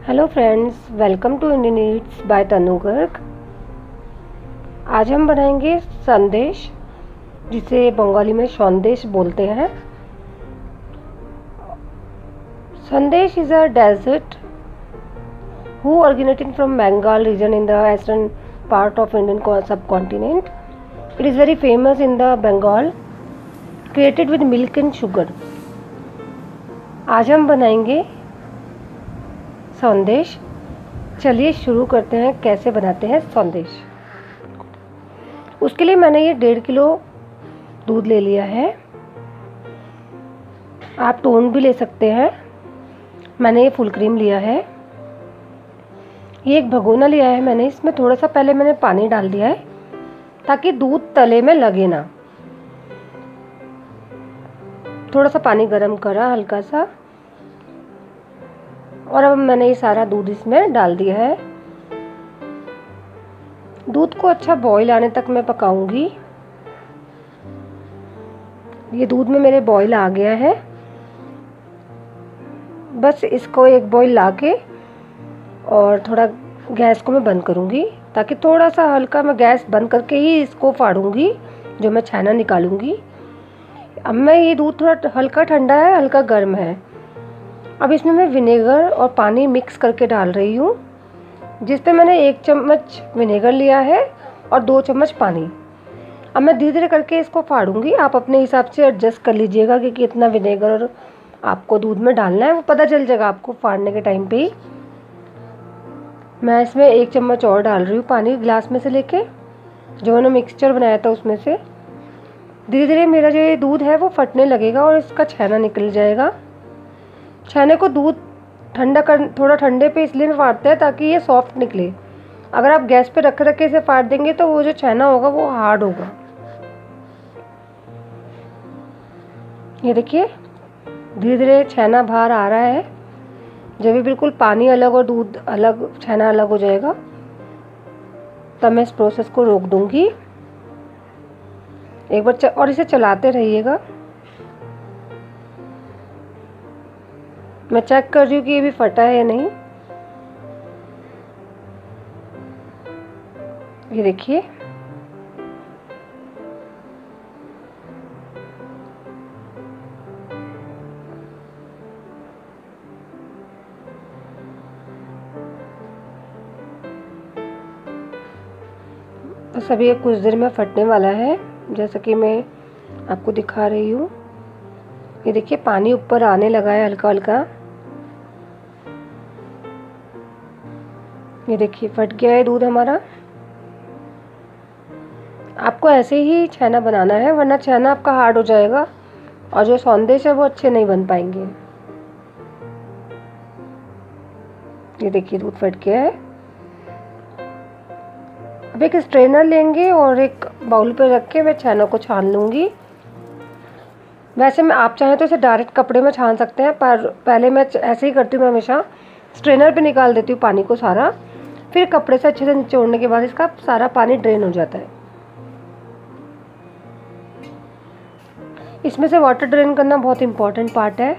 Hello friends, welcome to Indian eats by Tanu Garg. आज हम बनाएंगे संदेश, जिसे बंगाली में संदेश बोलते हैं। Sandesh is a dessert who originating from Bengal region in the eastern part of Indian subcontinent. It is very famous in the Bengal, created with milk and sugar. आज हम बनाएंगे संदेश। चलिए शुरू करते हैं कैसे बनाते हैं संदेश। उसके लिए मैंने ये 1.5 किलो दूध ले लिया है। आप टोन भी ले सकते हैं। मैंने ये फुल क्रीम लिया है। ये एक भगोना लिया है मैंने। इसमें थोड़ा सा पहले मैंने पानी डाल दिया है ताकि दूध तले में लगे ना। थोड़ा सा पानी गरम करा हल्का सा, और अब मैंने ये सारा दूध इसमें डाल दिया है। दूध को अच्छा बॉईल आने तक मैं पकाऊंगी। ये दूध में मेरे बॉईल आ गया है। बस इसको एक बॉईल लाके और थोड़ा गैस को मैं बंद करूंगी, ताकि थोड़ा सा हल्का मैं गैस बंद करके ही इसको फाड़ूंगी, जो मैं छेना निकालूंगी। अब मैं ये दूध थोड़ा हल्का ठंडा है, हल्का गर्म है। अब इसमें मैं विनेगर और पानी मिक्स करके डाल रही हूँ, जिस पे मैंने 1 चम्मच विनेगर लिया है और 2 चम्मच पानी। अब मैं धीरे धीरे करके इसको फाड़ूंगी। आप अपने हिसाब से एडजस्ट कर लीजिएगा कि कितना विनेगर आपको दूध में डालना है, वो पता चल जाएगा आपको फाड़ने के टाइम पे ही। मैं इसमें 1 चम्मच और डाल रही हूँ पानी, गिलास में से लेके, जो मैंने मिक्सचर बनाया था उसमें से। धीरे धीरे मेरा जो ये दूध है वो फटने लगेगा और इसका छेना निकल जाएगा। छेने को दूध थोड़ा ठंडे पे इसलिए फाड़ते हैं ताकि ये सॉफ्ट निकले। अगर आप गैस पे रख के इसे फाड़ देंगे तो वो जो छेना होगा वो हार्ड होगा। ये देखिए धीरे धीरे छेना बाहर आ रहा है। जब भी बिल्कुल पानी अलग और दूध अलग, छेना अलग हो जाएगा, तब मैं इस प्रोसेस को रोक दूंगी। एक बार और इसे चलाते रहिएगा। मैं चेक कर रही हूँ कि ये भी फटा है या नहीं। ये देखिए बस अभी ये कुछ देर में फटने वाला है, जैसा कि मैं आपको दिखा रही हूँ। ये देखिए पानी ऊपर आने लगा है हल्का हल्का। ये देखिए फट गया है दूध हमारा। आपको ऐसे ही छेना बनाना है, वरना छेना आपका हार्ड हो जाएगा और जो संदेश है वो अच्छे नहीं बन पाएंगे। ये देखिए दूध फट गया है। अब एक स्ट्रेनर लेंगे और एक बाउल पे रख के मैं छेना को छान लूँगी। वैसे मैं आप चाहें तो इसे डायरेक्ट कपड़े में छान सकते हैं, पर पहले मैं ऐसे ही करती हूँ। मैं हमेशा स्ट्रेनर पे निकाल देती हूँ पानी को सारा, फिर कपड़े से अच्छे से निचोड़ने के बाद इसका सारा पानी ड्रेन हो जाता है। इसमें से वाटर ड्रेन करना बहुत इम्पोर्टेंट पार्ट है।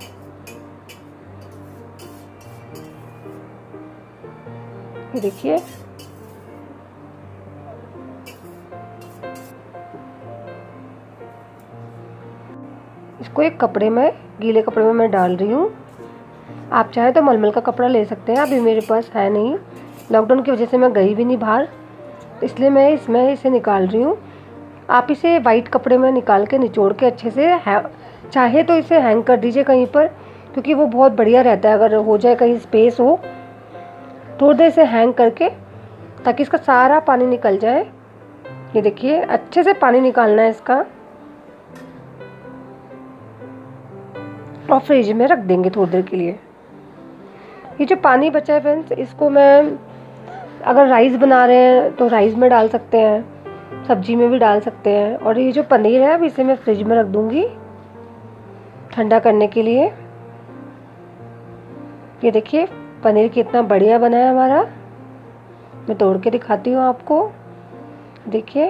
ये देखिए इसको एक कपड़े में, गीले कपड़े में मैं डाल रही हूँ। आप चाहे तो मलमल का कपड़ा ले सकते हैं, अभी मेरे पास है नहीं। लॉकडाउन की वजह से मैं गई भी नहीं बाहर, इसलिए मैं इसमें इसे निकाल रही हूँ। आप इसे वाइट कपड़े में निकाल के निचोड़ के अच्छे से चाहे तो इसे हैंग कर दीजिए कहीं पर, क्योंकि वो बहुत बढ़िया रहता है। अगर हो जाए कहीं स्पेस हो, थोड़ी देर इसे हैंग करके, ताकि इसका सारा पानी निकल जाए। ये देखिए अच्छे से पानी निकालना है इसका, और फ्रिज में रख देंगे थोड़ी देर के लिए। ये जो पानी बचा है फ्रेंड्स, इसको मैं अगर राइस बना रहे हैं तो राइस में डाल सकते हैं, सब्जी में भी डाल सकते हैं। और ये जो पनीर है अब इसे मैं फ्रिज में रख दूंगी ठंडा करने के लिए। ये देखिए पनीर कितना बढ़िया बना है हमारा। मैं तोड़ के दिखाती हूँ आपको। देखिए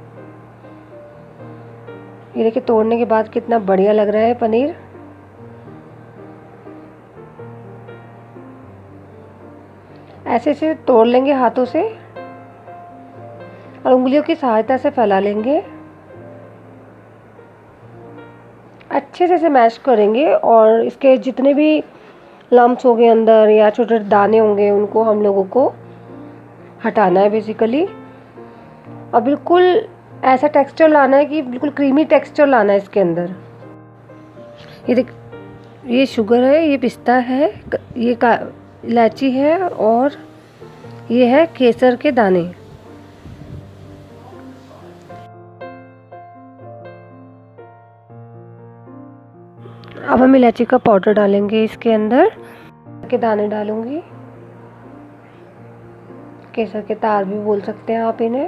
ये देखिए तोड़ने के बाद कितना बढ़िया लग रहा है पनीर। ऐसे ऐसे तोड़ लेंगे हाथों से और उंगलियों की सहायता से फैला लेंगे। अच्छे से इसे मैश करेंगे और इसके जितने भी लम्प्स हो गए अंदर या छोटे छोटे दाने होंगे उनको हम लोगों को हटाना है बेसिकली। और बिल्कुल ऐसा टेक्सचर लाना है कि बिल्कुल क्रीमी टेक्सचर लाना है इसके अंदर। ये देख, ये शुगर है, ये पिस्ता है, ये इलायची है और ये है केसर के दाने। अब हम इलायची का पाउडर डालेंगे इसके अंदर, के दाने डालूंगी, केसर के तार भी बोल सकते हैं आप इन्हें।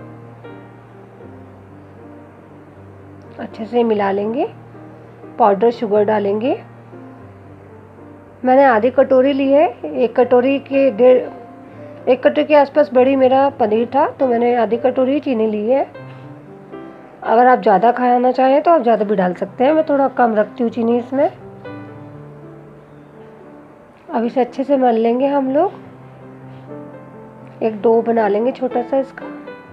अच्छे से मिला लेंगे। पाउडर शुगर डालेंगे। मैंने आधी कटोरी ली है, एक कटोरी के आसपास बड़ी मेरा पनीर था तो मैंने आधी कटोरी चीनी ली है। अगर आप ज़्यादा खाना चाहें तो आप ज़्यादा भी डाल सकते हैं, मैं थोड़ा कम रखती हूँ चीनी इसमें। अब इसे अच्छे से मल लेंगे हम लोग, एक डो बना लेंगे छोटा सा इसका।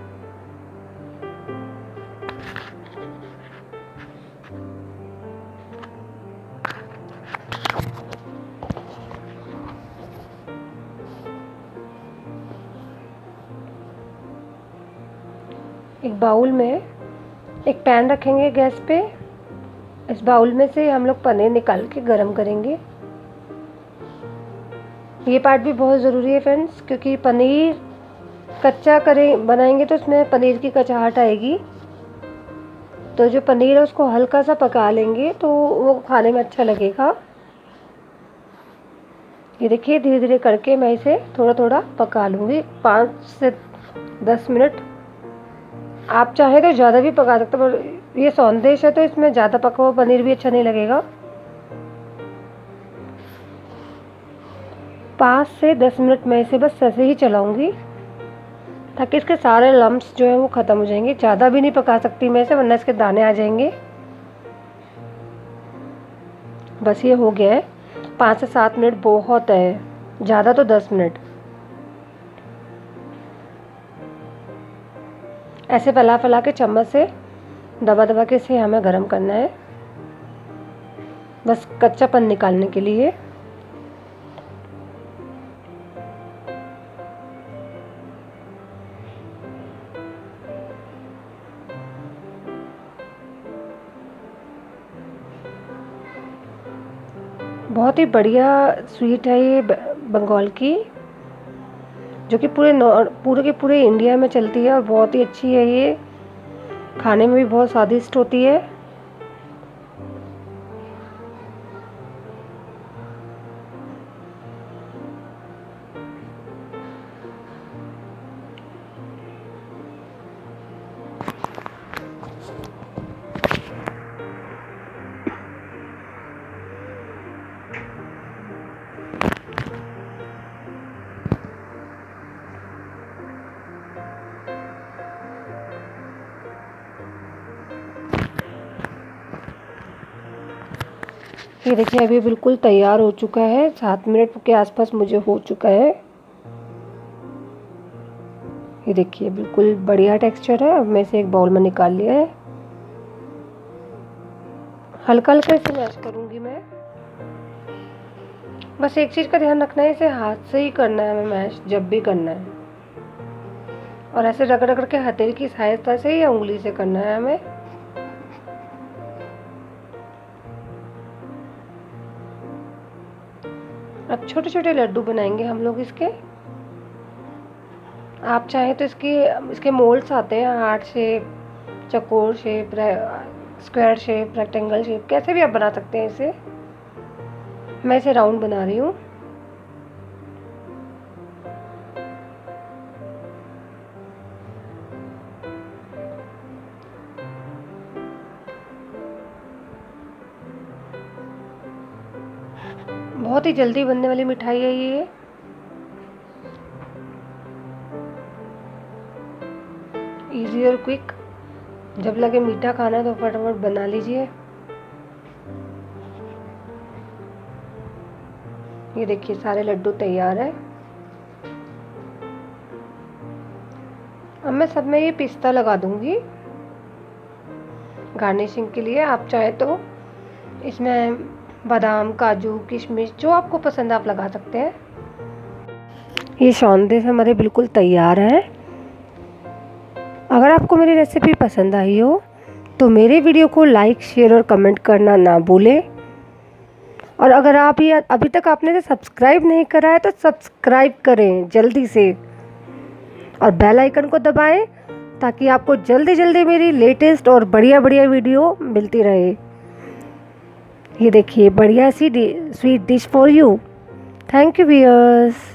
एक बाउल में एक पैन रखेंगे गैस पे। इस बाउल में से हम लोग पनीर निकाल के गरम करेंगे। ये पार्ट भी बहुत ज़रूरी है फ्रेंड्स, क्योंकि पनीर कच्चा बनाएंगे तो उसमें पनीर की कचाहट आएगी। तो जो पनीर है उसको हल्का सा पका लेंगे तो वो खाने में अच्छा लगेगा। ये देखिए, धीरे धीरे करके मैं इसे थोड़ा थोड़ा पका लूँगी 5 से 10 मिनट। आप चाहे तो ज़्यादा भी पका सकते हो, पर ये सौंदेश है तो इसमें ज़्यादा पका हुआ पनीर भी अच्छा नहीं लगेगा। 5 से 10 मिनट मैं इसे बस ऐसे ही चलाऊंगी ताकि इसके सारे लम्प्स जो है वो ख़त्म हो जाएंगे। ज़्यादा भी नहीं पका सकती मैं इसे, वरना इसके दाने आ जाएंगे। बस ये हो गया है। 5 से 7 मिनट बहुत है, ज़्यादा तो 10 मिनट। ऐसे फैला फैला के चम्मच से दबा दबा के इसे हमें गरम करना है, बस कच्चापन निकालने के लिए। बहुत ही बढ़िया स्वीट है ये बंगाल की, जो कि पूरे इंडिया में चलती है और बहुत ही अच्छी है। ये खाने में भी बहुत स्वादिष्ट होती है। ये देखिए, अभी बिल्कुल तैयार हो चुका है। 7 मिनट के आसपास मुझे हो चुका है। ये देखिए, बिल्कुल बढ़िया टेक्सचर है। अब मैं इसे एक बाउल में निकाल लिया है। हल्का हल्का इसे मैश करूँगी मैं। बस एक चीज़ का ध्यान रखना है, इसे हाथ से ही करना है हमें मैश जब भी करना है, और ऐसे रगड़ रगड़ के हथेली की सहायता से या उंगली से करना है हमें। अब छोटे छोटे लड्डू बनाएंगे हम लोग इसके। आप चाहें तो इसके मोल्ड्स आते हैं, हार्ट शेप, चौकोर shape, square shape, rectangle shape, कैसे भी आप बना सकते हैं इसे। मैं इसे राउंड बना रही हूँ। बहुत ही जल्दी बनने वाली मिठाई है ये। इजी और क्विक। जब लगे मीठा खाना है तो फटाफट बना लीजिए। ये देखिए, सारे लड्डू तैयार है। अब मैं सब में ये पिस्ता लगा दूंगी गार्निशिंग के लिए। आप चाहे तो इसमें बादाम, काजू, किशमिश जो आपको पसंद है आप लगा सकते हैं। ये शॉन्देस हमारे बिल्कुल तैयार हैं। अगर आपको मेरी रेसिपी पसंद आई हो तो मेरे वीडियो को लाइक, शेयर और कमेंट करना ना भूलें। और अगर आप ये अभी तक आपने सब्सक्राइब नहीं करा है तो सब्सक्राइब करें जल्दी से, और बेल आइकन को दबाएं ताकि आपको जल्दी जल्दी मेरी लेटेस्ट और बढ़िया बढ़िया वीडियो मिलती रहे। ये देखिए बढ़िया सी sweet dish for you. Thank you viewers.